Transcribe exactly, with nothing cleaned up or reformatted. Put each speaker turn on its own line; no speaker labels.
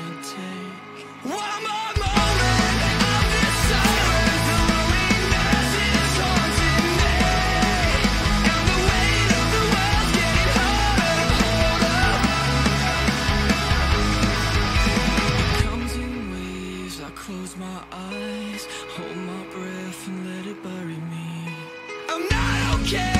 can't take one more moment of this silence. The loneliness is haunting me, and the weight of the world's getting harder to hold up. It comes in waves, I close my eyes, hold my breath and let it bury me. I'm not okay.